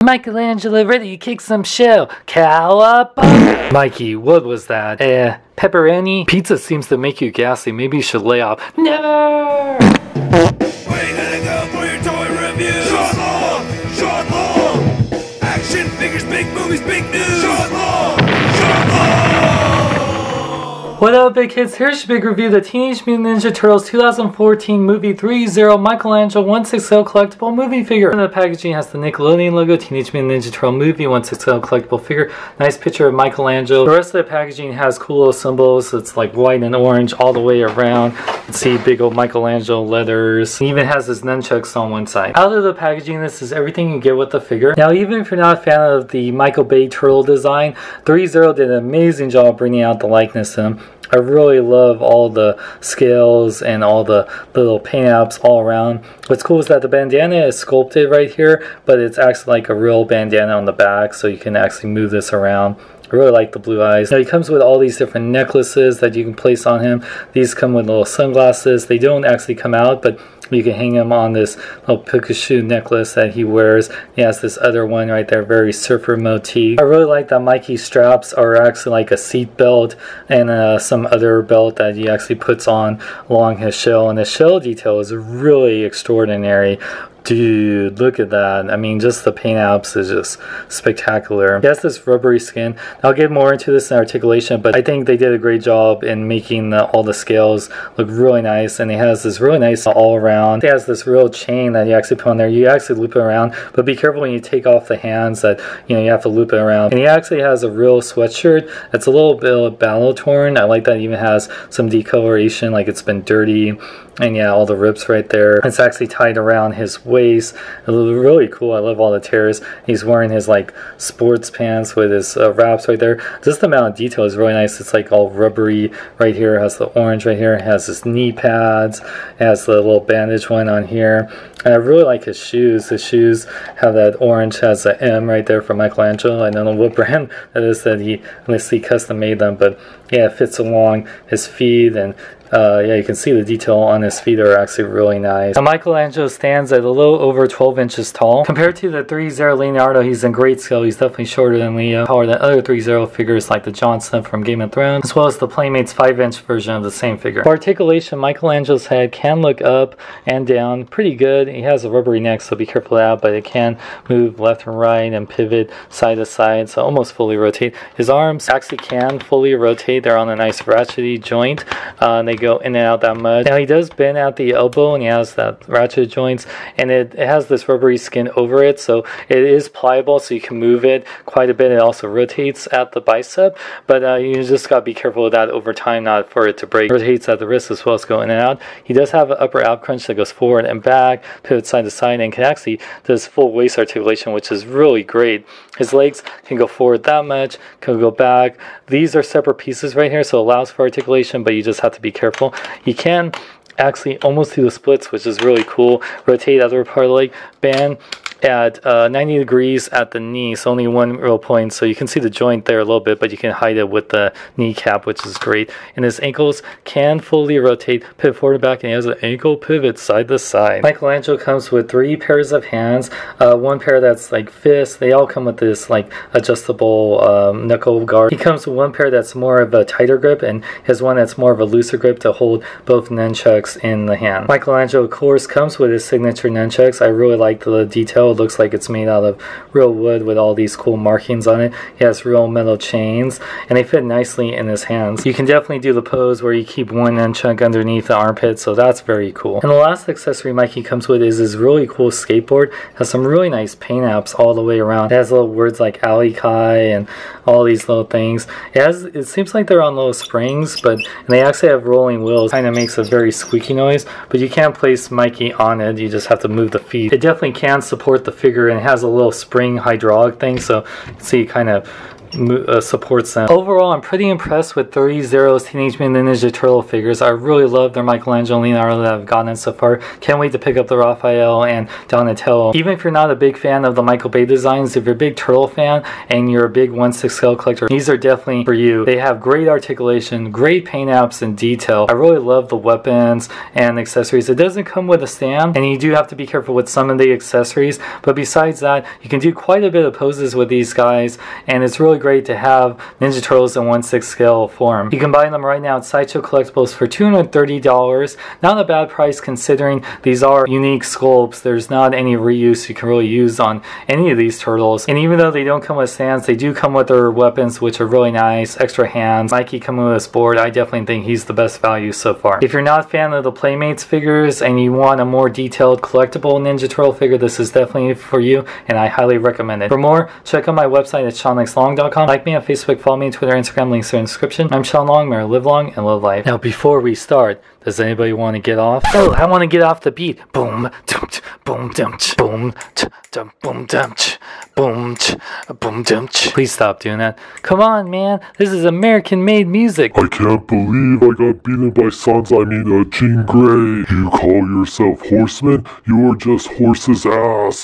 Michelangelo ready to kick some shell. Cowabunga! Mikey, what was that? Pepperoni? Pizza seems to make you gassy. Maybe you should lay off. Never! Where you gonna go for your toy review? Sean Long! Sean Long! Action figures, big movies, big news! Sean Long! Sean Long! What up, big kids? Here's your big review of the Teenage Mutant Ninja Turtles 2014 movie 3-0 Michelangelo 1/6 collectible movie figure. And the packaging has the Nickelodeon logo, Teenage Mutant Ninja Turtle movie 1/6 collectible figure. Nice picture of Michelangelo. The rest of the packaging has cool little symbols. It's like white and orange all the way around. You can see big old Michelangelo letters. It even has his nunchucks on one side. Out of the packaging, this is everything you get with the figure. Now, even if you're not a fan of the Michael Bay turtle design, 3-0 did an amazing job bringing out the likeness to him. I really love all the scales and all the little paint apps all around. What's cool is that the bandana is sculpted right here, but it's actually like a real bandana on the back, so you can actually move this around. I really like the blue eyes. Now, he comes with all these different necklaces that you can place on him. These come with little sunglasses. They don't actually come out, but you can hang him on this little Pikachu necklace that he wears. He has this other one right there, very surfer motif. I really like that Mikey's straps are actually like a seat belt and some other belt that he actually puts on along his shell. And the shell detail is really extraordinary. Dude, look at that. I mean, just the paint apps is just spectacular. He has this rubbery skin. I'll get more into this in articulation, but I think they did a great job in making all the scales look really nice. And he has this really nice all around. He has this real chain that you actually put on there. You actually loop it around, but be careful when you take off the hands that, you know, you have to loop it around. And he actually has a real sweatshirt. It's a little bit battle torn. I like that it even has some decoloration, like it's been dirty. And yeah, all the rips right there. It's actually tied around his waist. It looks really cool. I love all the tears. He's wearing his like sports pants with his wraps right there. Just the amount of detail is really nice. It's like all rubbery right here. It has the orange right here. It has his knee pads. It has the little bandage one on here. And I really like his shoes. His shoes have that orange, has an M right there for Michelangelo. I don't know what brand that is that he honestly custom made them, but yeah, it fits along his feet. And yeah, you can see the detail on his feet are actually really nice. Now, Michelangelo stands at a little over 12 inches tall. Compared to the 3-0 Leonardo, he's in great scale. He's definitely shorter than Leo. Taller than other 3-0 figures like the Jon Snow from Game of Thrones, as well as the Playmates 5-inch version of the same figure. For articulation, Michelangelo's head can look up and down pretty good. He has a rubbery neck, so be careful of that, but it can move left and right and pivot side to side, so almost fully rotate. His arms actually can fully rotate. They're on a nice ratchety joint. And they go in and out that much. Now, he does bend at the elbow and he has that ratchet joints, and it has this rubbery skin over it, so it is pliable, so you can move it quite a bit. It also rotates at the bicep, but you just got to be careful of that over time, not for it to break. It rotates at the wrist as well as going in and out. He does have an upper ab crunch that goes forward and back, pivots side to side, and can actually does full waist articulation, which is really great. His legs can go forward that much, can go back. These are separate pieces right here, so it allows for articulation, but you just have to be careful. You can actually almost do the splits, which is really cool. Rotate other part of the leg, bend at 90 degrees at the knee, so only one real point, so you can see the joint there a little bit, but you can hide it with the kneecap, which is great. And his ankles can fully rotate, pivot forward and back, and he has an ankle pivot side to side. Michelangelo comes with 3 pairs of hands, one pair that's like fists. They all come with this like adjustable knuckle guard. He comes with one pair that's more of a tighter grip, and his one that's more of a looser grip to hold both nunchucks in the hand. Michelangelo, of course, comes with his signature nunchucks. I really like the detail. It looks like it's made out of real wood with all these cool markings on it. He has real metal chains, and they fit nicely in his hands. You can definitely do the pose where you keep one nunchuck underneath the armpit, so that's very cool. And the last accessory Mikey comes with is this really cool skateboard. It has some really nice paint apps all the way around. It has little words like Alikai and all these little things. It seems like they're on little springs, but they actually have rolling wheels. Kind of makes a very squeaky noise, but you can't place Mikey on it. You just have to move the feet. It definitely can support the figure, and it has a little spring hydraulic thing, so you can see kind of supports them. Overall, I'm pretty impressed with 3Zero's Teenage Mutant Ninja Turtle figures. I really love their Michelangelo and Leonardo that I've gotten so far. Can't wait to pick up the Raphael and Donatello. Even if you're not a big fan of the Michael Bay designs, if you're a big Turtle fan and you're a big 1/6 scale collector, these are definitely for you. They have great articulation, great paint apps and detail. I really love the weapons and accessories. It doesn't come with a stand, and you do have to be careful with some of the accessories, but besides that, you can do quite a bit of poses with these guys, and it's really great to have Ninja Turtles in 1/6 scale form. You can buy them right now at Sideshow Collectibles for $230. Not a bad price considering these are unique sculpts. There's not any reuse you can really use on any of these turtles, and even though they don't come with stands, they do come with their weapons, which are really nice. Extra hands. Mikey coming with a board. I definitely think he's the best value so far. If you're not a fan of the Playmates figures and you want a more detailed collectible Ninja Turtle figure, this is definitely for you, and I highly recommend it. For more, check out my website at SeanLikesLong.com. Like me on Facebook, follow me on Twitter, Instagram, links are in the description. I'm Sean Long, may I live long and live life. Now before we start, does anybody want to get off? Oh, I want to get off the beat. Boom, dum, boom, dum, boom, dum, boom, dum, boom, boom, dum. Please stop doing that. Come on, man. This is American-made music. I can't believe I got beaten by Jean Grey. You call yourself horseman? You are just horse's ass.